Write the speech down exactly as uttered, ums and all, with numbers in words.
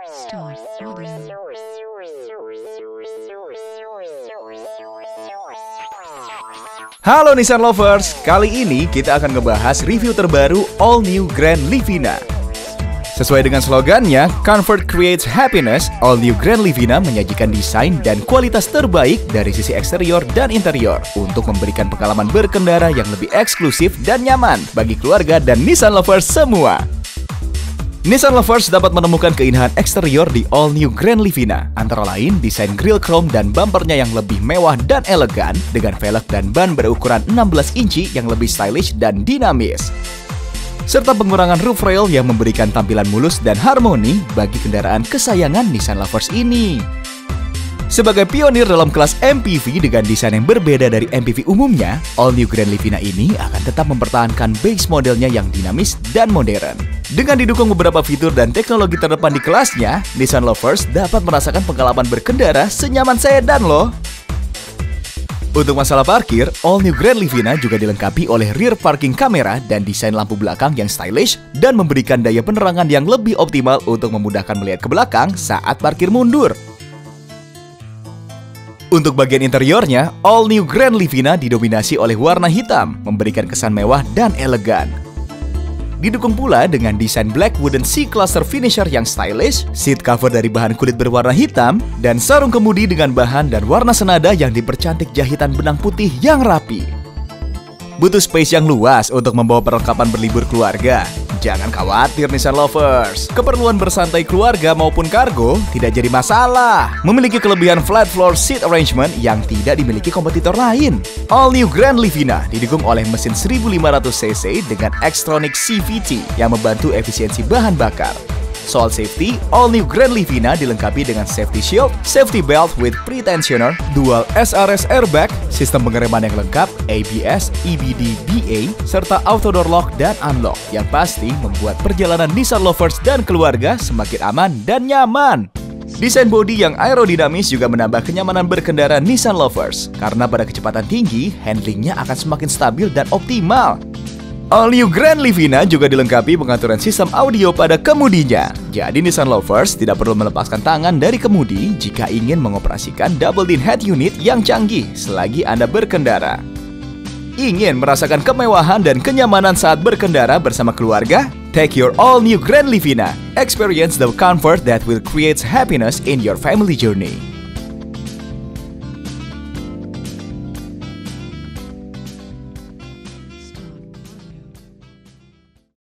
Halo Nissan Lovers, kali ini kita akan ngebahas review terbaru All New Grand Livina. Sesuai dengan slogannya, Comfort Creates Happiness, All New Grand Livina menyajikan desain dan kualitas terbaik dari sisi eksterior dan interior untuk memberikan pengalaman berkendara yang lebih eksklusif dan nyaman bagi keluarga dan Nissan Lovers semua. Nissan Lovers dapat menemukan keindahan eksterior di All New Grand Livina, antara lain desain grill chrome dan bumpernya yang lebih mewah dan elegan dengan velg dan ban berukuran enam belas inci yang lebih stylish dan dinamis, serta pengurangan roof rail yang memberikan tampilan mulus dan harmoni bagi kendaraan kesayangan Nissan Lovers ini. Sebagai pionir dalam kelas M P V dengan desain yang berbeda dari M P V umumnya, All New Grand Livina ini akan tetap mempertahankan base modelnya yang dinamis dan modern. Dengan didukung beberapa fitur dan teknologi terdepan di kelasnya, Nissan Lovers dapat merasakan pengalaman berkendara senyaman sedan loh. Untuk masalah parkir, All New Grand Livina juga dilengkapi oleh rear parking camera dan desain lampu belakang yang stylish dan memberikan daya penerangan yang lebih optimal untuk memudahkan melihat ke belakang saat parkir mundur. Untuk bagian interiornya, All New Grand Livina didominasi oleh warna hitam, memberikan kesan mewah dan elegan. Didukung pula dengan desain black wooden C-cluster finisher yang stylish, seat cover dari bahan kulit berwarna hitam, dan sarung kemudi dengan bahan dan warna senada yang dipercantik jahitan benang putih yang rapi. Butuh space yang luas untuk membawa perlengkapan berlibur keluarga? Jangan khawatir Nissan Lovers, keperluan bersantai keluarga maupun kargo tidak jadi masalah. Memiliki kelebihan flat floor seat arrangement yang tidak dimiliki kompetitor lain. All New Grand Livina didukung oleh mesin seribu lima ratus cc dengan Xtronic C V T yang membantu efisiensi bahan bakar. Soal safety, All New Grand Livina dilengkapi dengan safety shield, safety belt with pre-tensioner, dual S R S airbag, sistem pengereman yang lengkap, A B S, E B D, B A, serta auto door lock dan unlock yang pasti membuat perjalanan Nissan Lovers dan keluarga semakin aman dan nyaman. Desain bodi yang aerodinamis juga menambah kenyamanan berkendara Nissan Lovers karena pada kecepatan tinggi, handlingnya akan semakin stabil dan optimal. All New Grand Livina juga dilengkapi pengaturan sistem audio pada kemudinya. Jadi Nissan Lovers tidak perlu melepaskan tangan dari kemudi jika ingin mengoperasikan double din head unit yang canggih selagi Anda berkendara. Ingin merasakan kemewahan dan kenyamanan saat berkendara bersama keluarga? Take your All New Grand Livina. Experience the comfort that will create happiness in your family journey.